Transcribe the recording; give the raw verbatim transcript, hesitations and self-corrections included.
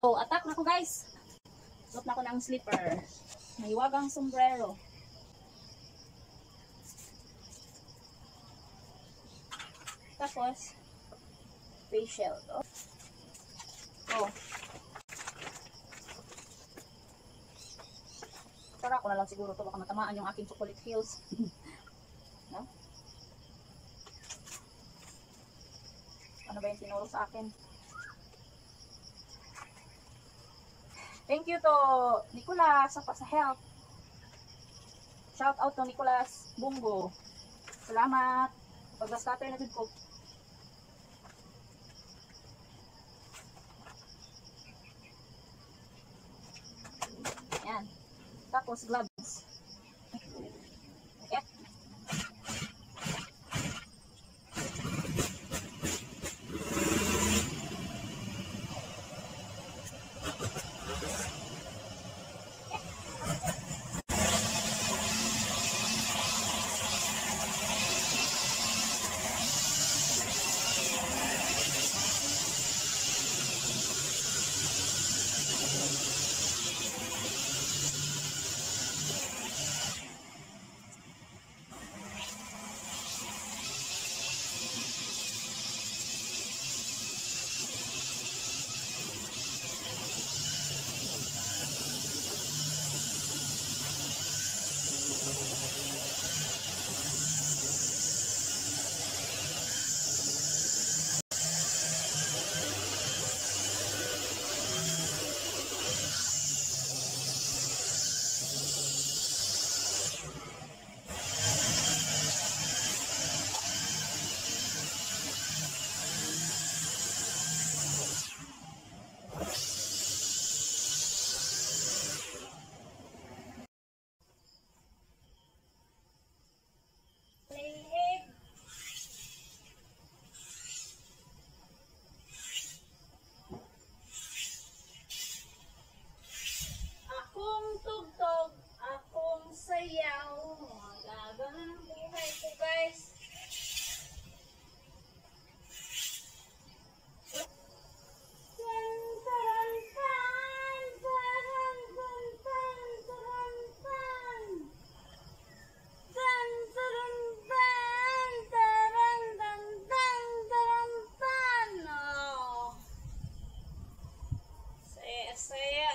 So, attack na ko guys. Suot na ko ng slipper. Mahiwagang sombrero. Tapos, face shield. Oh. Oh. Tara ko na lang siguro to. Baka matamaan yung aking chocolate heels. No? Ano ba yung tinuro sa akin? Thank you to Nicolas sa, sa help. Shout out to Nicolas Bungo. Salamat. Pag-scatter na din ko. Yan. Tapos gloves. Okay. Akong tugtog, akong sayaw, magaga ng buhay ko guys. Saya